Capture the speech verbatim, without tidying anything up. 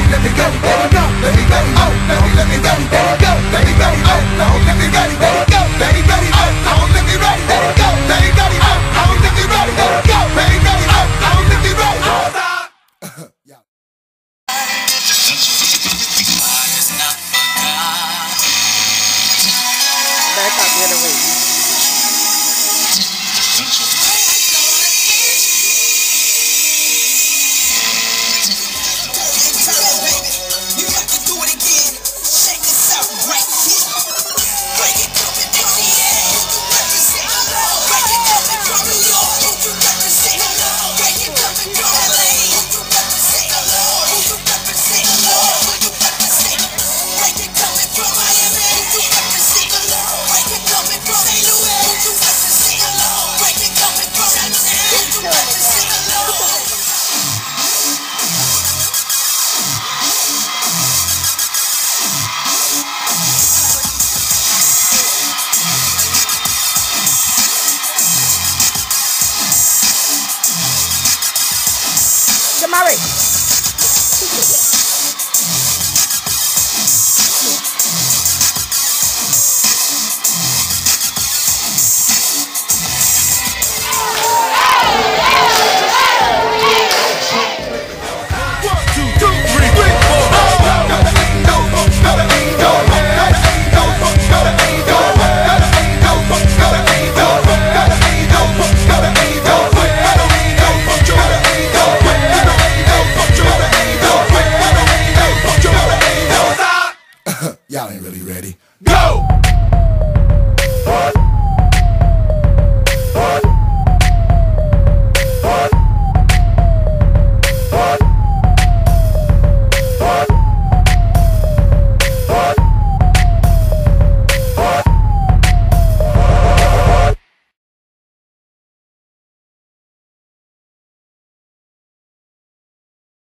let me go, let me go, let me go, oh, let me, let me go, let me go, let me go, oh, no, let me ready, let me go, let me ready, oh, no, let me ready, let me go, let me ready, oh, no, let me ready, let me go, let me ready, oh, no, let me ready, hold up. Yeah. Back up the other way. Jamari.